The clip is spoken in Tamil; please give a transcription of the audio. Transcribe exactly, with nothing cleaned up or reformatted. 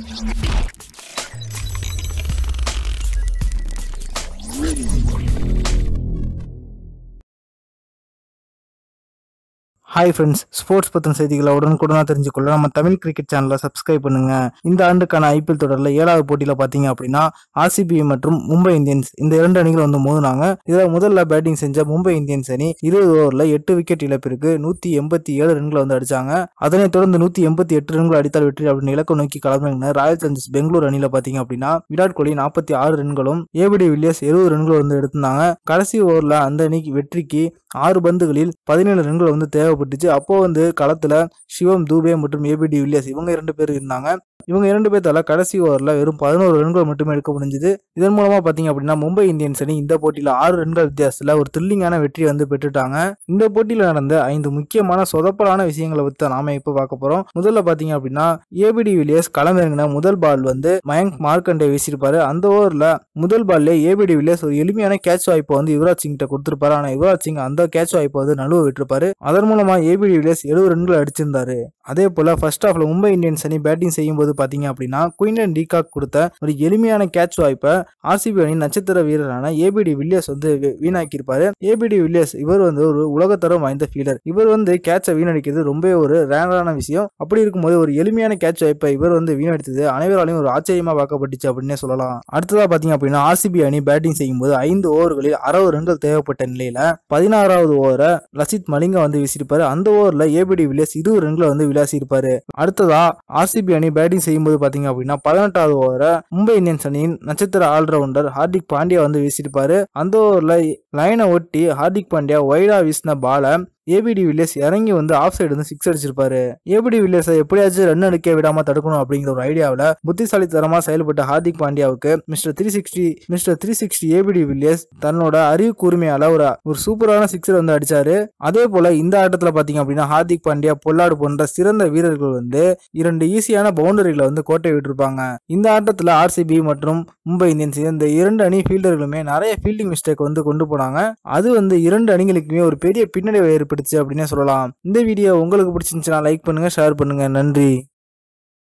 Hi friends, ஸ்போர்ட்ஸ் பத்தின செய்திகளை உடனுக்குடனா தெரிஞ்சுக்கொள்ள நம்ம தமிழ் கிரிக்கெட் சேனலை சப்ஸ்கிரைப் பண்ணுங்க. இந்த ஆண்டுக்கான ஐபிஎல் தொடரில் ஏழாவது போட்டியில பாத்தீங்க அப்படின்னா ஆர்சிபி மற்றும் மும்பை இந்தியன்ஸ் இந்த இரண்டு அணிகள் வந்து மோதினாங்க. இதுல முதல்ல பேட்டிங் செஞ்ச மும்பை இந்தியன்ஸ் அணி இருபது ஓவர்ல எட்டு விக்கெட் இழப்பிற்கு நூத்தி எண்பத்தி ஏழு ரன்களை வந்து அடிச்சாங்க. அதனைத் தொடர்ந்து நூத்தி எண்பத்தி எட்டு ரன்கள் அடித்தால் வெற்றி அப்படின்னு இலக்கு நோக்கி களமிறங்கின ராயல் சேலஞ்சர்ஸ் பெங்களூர் அணியில பாத்தீங்க அப்படின்னா விராட் கோலி நாற்பத்தி ஆறு ரன்களும் ஏபிடி வில்லியர்ஸ் எழுபது ரன்கள் வந்து எடுத்திருந்தாங்க. கடைசி ஓவர்ல அந்த அணிக்கு வெற்றிக்கு ஆறு பந்துகளில் பதினேழு ரன்கள் வந்து தேவைப்பட்டுச்சு. அப்போ வந்து களத்துல சிவம் தூபே மற்றும் ஏபிடி வில்லியர்ஸ் இவங்க இரண்டு பேர் இருந்தாங்க. இவங்க இரண்டு பேர்த்தால கடைசி ஓவர்ல வெறும் பதினோரு ரன்கள் மட்டுமே எடுக்க முடிஞ்சது. இதன் மூலமா பாத்தீங்க அப்படின்னா மும்பை இந்தியன்ஸ் அணி இந்த போட்டியில ஆறு ரன்கள் வித்தியாசத்துல ஒரு த்ரில்லிங்கான வெற்றி வந்து பெற்றுட்டாங்க. இந்த போட்டியில நடந்த ஐந்து முக்கியமான சொதப்பலான விஷயங்களை பத்தி நாம இப்ப பார்க்க போறோம். முதல்ல பாத்தீங்க அப்படின்னா ஏபிடி வில்லியர்ஸ் களமிறங்கின முதல் பால் வந்து மயங்க் மார்க்கண்டே வீசிருப்பாரு. அந்த ஓவர்ல முதல் பால்ல ஏபிடி வில்லியர்ஸ் ஒரு எளிமையான கேட்ச் வாய்ப்பை வந்து யுவராஜ் சிங் கிட்ட கொடுத்திருப்பாரு. ஆனா யுவராஜ் சிங் அந்த கேட்ச் வாய்ப்பை வந்து நழுவ விட்டுருப்பாரு. அதன் மூலமா ஏபிடி வில்லியர்ஸ் எழுபது ரன்கள் அடிச்சிருந்தாரு. அதே போல ஃபர்ஸ்ட் ஹாஃப்ல மும்பை இந்தியன்ஸ் அணி பேட்டிங் செய்யும் போது பாத்தீங்க அப்படின்னா குயின்டன் டீகாக் கொடுத்த ஒரு எளிமையான கேட்ச் வாய்ப்பை ஆர்சிபி அணி நட்சத்திர வீரரான ஏபிடி வில்லியர்ஸ் வந்து வீணாக்கி இருப்பாரு. ஏபிடி வில்லியர்ஸ் இவர் வந்து ஒரு உலகத்தரம் வாய்ந்த ஃபீல்டர். இவர் வந்து கேட்சை வீணடிக்கிறது ரொம்ப ஒரு ரேரான விஷயம். அப்படி இருக்கும்போது ஒரு எளிமையான கேட்ச் வாய்ப்பை இவர் வந்து வீணடித்தது அனைவராலையும் ஒரு ஆச்சரியமா பார்க்கப்பட்டுச்சு அப்படின்னே சொல்லலாம். அடுத்ததா பாத்தீங்க அப்படின்னா ஆர்சிபி அணி பேட்டிங் செய்யும் போது ஐந்து ஓவர்களில் அறுபது ரன்கள் தேவைப்பட்ட நிலையில பதினாறாவது ஓவரை லசித் மலிங்கா வந்து வீசியிருப்பாரு. அந்த ஓவர்ல ஏபிடி வில்லியர்ஸ் இருபது ரன்களை வந்து விளாசி இருப்பாரு. அடுத்ததா ஆர்சிபி அணி பேட்டிங் செய்யும்போது பாத்தீங்க அப்படின்னா பதினெட்டாவது ஓவரை மும்பை இந்தியன்ஸ் அணியின் நட்சத்திர ஆல்ரவுண்டர் ஹார்திக் பாண்டியா வந்து வீசியிருப்பாரு. அந்த ஓவர்ல லைனை ஒட்டி ஹார்திக் பாண்டியா வைடா வீசின பால ஏபிடி வில்லியர்ஸ் இறங்கி வந்து ஆஃப் சைடு வந்து சிக்ஸ் அடிச்சிருப்பாரு. ஏபிடி வில்லியர்ஸ் எப்படியாச்சும் ரன் அடிக்க விடாம தடுக்கணும் அப்படிங்கிற ஒரு ஐடியாவில் புத்திசாலித்தனமா செயல்பட்ட ஹார்திக் பாண்டியாவுக்கு mister three sixty mister three sixty ABD Villiers தன்னோட அறிவு கூர்மையால ஒரு ஒரு சூப்பரான சிக்ஸர் வந்து அடிச்சாரு. அதே போல இந்த ஆட்டத்துல பாத்தீங்க அப்படின்னா ஹார்திக் பாண்டியா பொல்லாடு போன்ற சிறந்த வீரர்கள் வந்து இரண்டு ஈஸியான பவுண்டரிகளை வந்து கோட்டை விட்டுருப்பாங்க. இந்த ஆட்டத்துல ஆர்சிபி மற்றும் மும்பை இந்தியன்ஸ் இந்த இரண்டு அணி ஃபீல்டர்களுமே நிறைய ஃபீல்டிங் மிஸ்டேக் வந்து கொண்டு போனாங்க. அது வந்து இரண்டு அணிகளுக்குமே ஒரு பெரிய பின்னடைவை ஏற்படுத்தி அப்படின்னே சொல்லலாம். இந்த வீடியோ உங்களுக்கு பிடிச்சிருந்துச்சுன்னா லைக் பண்ணுங்க, ஷேர் பண்ணுங்க. நன்றி.